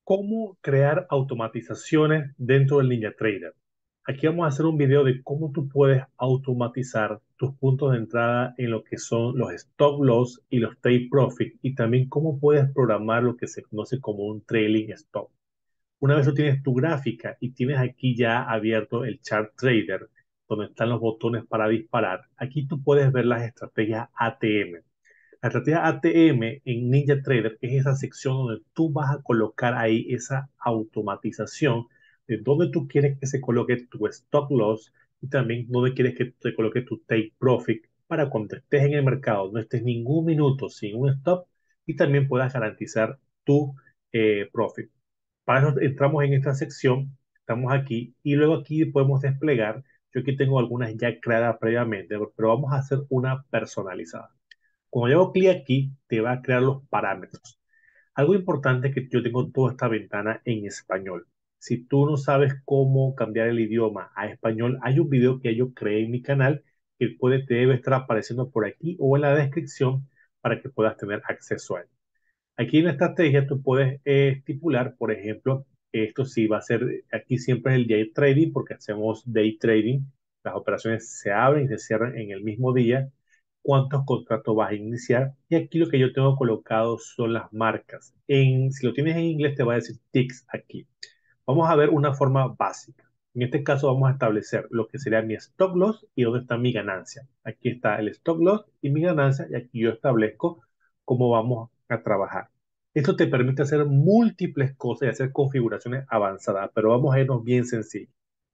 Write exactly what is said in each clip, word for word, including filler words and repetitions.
cómo crear automatizaciones dentro del NinjaTrader. Aquí vamos a hacer un video de cómo tú puedes automatizar tus puntos de entrada en lo que son los stop loss y los take profit, y también cómo puedes programar lo que se conoce como un trailing stop. Una vez tú tienes tu gráfica y tienes aquí ya abierto el chart trader, donde están los botones para disparar, aquí tú puedes ver las estrategias A T M. La estrategia A T M en NinjaTrader es esa sección donde tú vas a colocar ahí esa automatización de dónde tú quieres que se coloque tu stop loss y también dónde quieres que se coloque tu take profit para cuando estés en el mercado no estés ningún minuto sin un stop y también puedas garantizar tu eh, profit. Para eso entramos en esta sección, estamos aquí y luego aquí podemos desplegar. Yo aquí tengo algunas ya creadas previamente, pero vamos a hacer una personalizada. Cuando yo hago clic aquí, te va a crear los parámetros. Algo importante es que yo tengo toda esta ventana en español. Si tú no sabes cómo cambiar el idioma a español, hay un video que yo creé en mi canal que puede, te debe estar apareciendo por aquí o en la descripción para que puedas tener acceso a él. Aquí en la estrategia tú puedes eh, estipular, por ejemplo, esto sí va a ser, aquí siempre es el day trading porque hacemos day trading. Las operaciones se abren y se cierran en el mismo día. ¿Cuántos contratos vas a iniciar? Y aquí lo que yo tengo colocado son las marcas. En, si lo tienes en inglés te va a decir ticks aquí. Vamos a ver una forma básica. En este caso vamos a establecer lo que sería mi stop loss y dónde está mi ganancia. Aquí está el stop loss y mi ganancia y aquí yo establezco cómo vamos a trabajar. Esto te permite hacer múltiples cosas y hacer configuraciones avanzadas, pero vamos a irnos bien sencillo.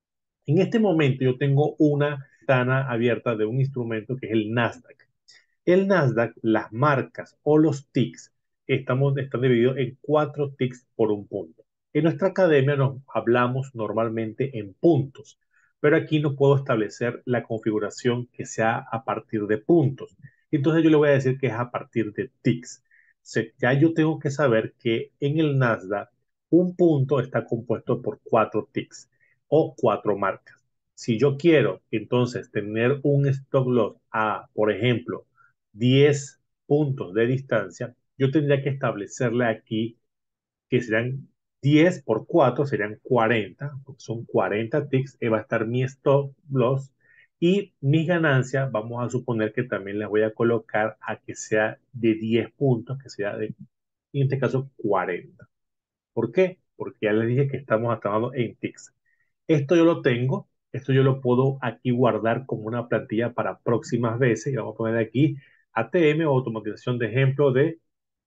En este momento yo tengo una ventana abierta de un instrumento que es el Nasdaq. El Nasdaq, las marcas o los ticks estamos, están divididos en cuatro ticks por un punto. En nuestra academia nos hablamos normalmente en puntos, pero aquí no puedo establecer la configuración que sea a partir de puntos. Entonces yo le voy a decir que es a partir de ticks. O sea, ya yo tengo que saber que en el Nasdaq un punto está compuesto por cuatro ticks o cuatro marcas. Si yo quiero entonces tener un stop loss a, por ejemplo, diez puntos de distancia, yo tendría que establecerle aquí que serán diez por cuatro, serían cuarenta, porque son cuarenta ticks, y va a estar mi stop loss y mis ganancias, vamos a suponer que también las voy a colocar a que sea de diez puntos, que sea de, en este caso, cuarenta. ¿Por qué? Porque ya les dije que estamos trabajando en ticks. Esto yo lo tengo, esto yo lo puedo aquí guardar como una plantilla para próximas veces y vamos a poner aquí A T M o automatización de ejemplo de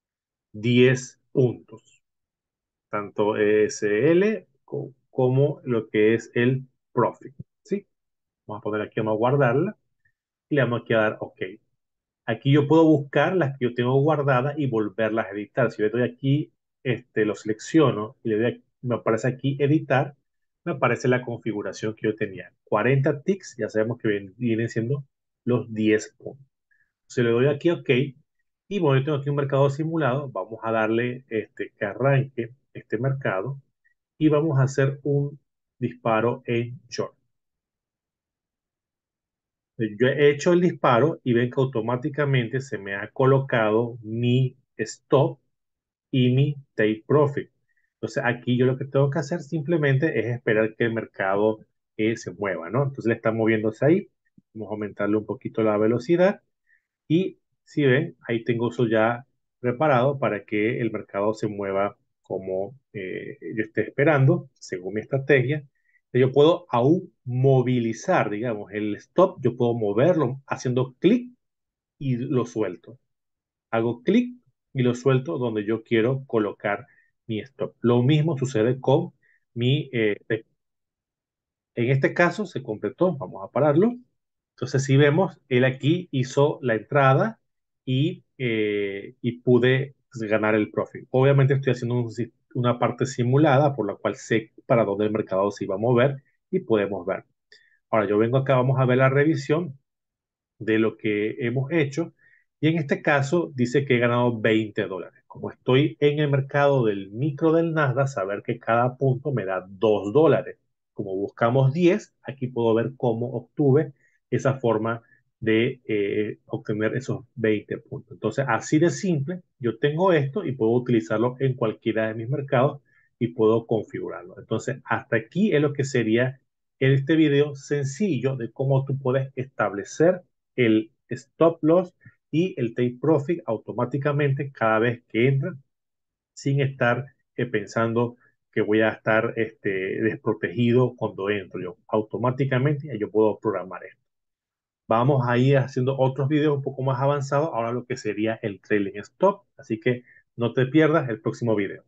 diez puntos, tanto E S L co- como lo que es el profit, ¿sí? Vamos a poner aquí, vamos a guardarla y le vamos aquí a dar OK. Aquí yo puedo buscar las que yo tengo guardadas y volverlas a editar. Si yo doy aquí, este, lo selecciono y le doy aquí, me aparece aquí editar, me aparece la configuración que yo tenía. cuarenta ticks, ya sabemos que vienen, vienen siendo los diez puntos. Se le doy aquí OK y bueno, yo tengo aquí un mercado simulado. Vamos a darle este, que arranque este mercado y vamos a hacer un disparo en short. Yo he hecho el disparo y ven que automáticamente se me ha colocado mi stop y mi take profit. Entonces aquí yo lo que tengo que hacer simplemente es esperar que el mercado eh, se mueva, ¿no? Entonces le está moviéndose ahí. Vamos a aumentarle un poquito la velocidad y si ven, ahí tengo eso ya preparado para que el mercado se mueva como eh, yo esté esperando, según mi estrategia. Yo puedo aún movilizar, digamos, el stop, yo puedo moverlo haciendo clic y lo suelto. Hago clic y lo suelto donde yo quiero colocar mi stop. Lo mismo sucede con mi, eh, en este caso se completó, vamos a pararlo. Entonces, si vemos, él aquí hizo la entrada y, eh, y pude pues, ganar el profit. Obviamente estoy haciendo un si- una parte simulada por la cual sé para dónde el mercado se iba a mover y podemos ver. Ahora yo vengo acá, vamos a ver la revisión de lo que hemos hecho. Y en este caso dice que he ganado veinte dólares. Como estoy en el mercado del micro del Nasdaq, saber que cada punto me da dos dólares. Como buscamos diez, aquí puedo ver cómo obtuve esa forma de eh, obtener esos veinte puntos. Entonces, así de simple, yo tengo esto y puedo utilizarlo en cualquiera de mis mercados y puedo configurarlo. Entonces, hasta aquí es lo que sería este video sencillo de cómo tú puedes establecer el stop loss y el take profit automáticamente cada vez que entra sin estar eh, pensando que voy a estar este, desprotegido cuando entro. Yo automáticamente yo puedo programar esto. Vamos a ir haciendo otros videos un poco más avanzados, ahora lo que sería el trailing stop. Así que no te pierdas el próximo video.